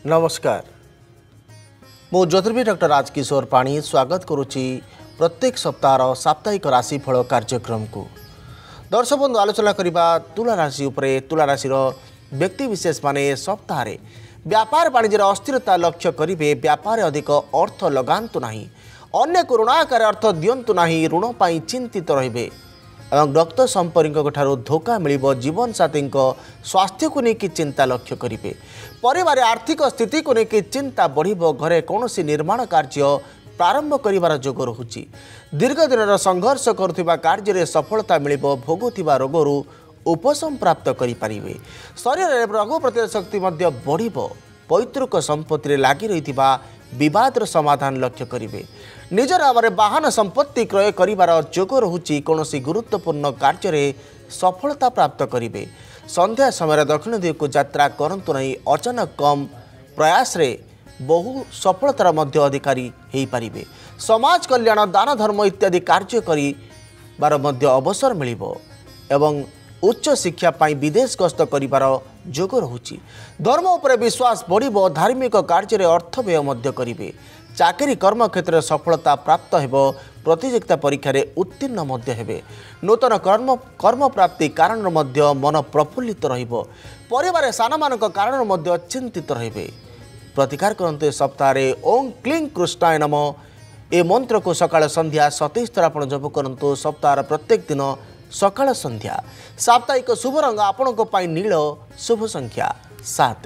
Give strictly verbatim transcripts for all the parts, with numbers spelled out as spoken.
नमस्कार मु ज्योतिर्विद डॉक्टर राजकिशोर पाणी स्वागत करुच्ची प्रत्येक सप्ताह साप्ताहिक राशिफल कार्यक्रम को। दर्शक बंधु आलोचना करबा तुला राशि उपरे। तुला राशि व्यक्ति विशेष माने सप्ताह व्यापार वाणिज्य अस्थिरता लक्ष्य करेंगे। व्यापार अधिक अर्थ लगातु नहीं, अन्य को ऋणाकार अर्थ दिंतु नहीं, ऋण पाई चिंतित रहिबे एवं रक्त संपर्क ठारू धोखा मिलिबो। जीवन साथी स्वास्थ्य को लेकिन चिंता लक्ष्य करेंगे। परिवार आर्थिक स्थिति को लेकिन चिंता बढ़िबो। घरे कौनसी निर्माण कार्य प्रारंभ करिवार जोग रहुछि। दीर्घ दिन संघर्ष करुवा कार्य सफलता मिलिबो। भोगुथिबा रोगरू उपशम प्राप्त करि परिबे। शरीर में रोग प्रतिरोधक शक्ति मध्य बढ़िबो। पैतृक संपत्ति लगी रहिथिबा विवादर समाधान लक्ष्य करेंगे। निजर आमरे वाहन संपत्ति क्रय करिवार जोग रहुछि। कौनसी गुरुत्वपूर्ण कार्य सफलता प्राप्त करेंगे। संध्या समय दक्षिण दिग को यात्रा करंतु नहीं। अचानक कम प्रयास रे बहु सफलतार मध्य अधिकारी हो पारिबे। समाज कल्याण दान धर्म इत्यादि कार्य करिवार मध्य अवसर मिलिबो एवं उच्च शिक्षा पाई विदेश गस्त करिवार जोग रहुछि। धर्म उपरे विश्वास बढ़िबो। धार्मिक कार्य अर्थ व्यय मध्य करिवे। चाकरी कर्म क्षेत्र में सफलता प्राप्त हेबो। प्रतियोगिता परीक्षा रे उत्तीर्ण मध्य हेबे। नूतन कर्म कर्म प्राप्ति कारण मध्य मन प्रफुल्लित रहिबो। परिवार सान मानक कारण मध्य चिंतित रहिबे। प्रतिकार करते सप्ताह ओं क्लीं कृष्णाय नमः ए मंत्र को सकाळ संध्या सतैश थर आपण जप करंतु। सप्ताह प्रत्येक दिन सकाळ संध्या। साप्ताहिक शुभ रंग आपण को पाई नील। शुभ संख्या सात।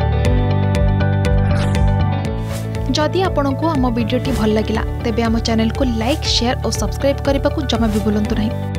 जदि आपण को आम वीडियो भल लगा तेब आम चैनल को लाइक शेयर और सब्सक्राइब करने को जमा भी भूलु नहीं।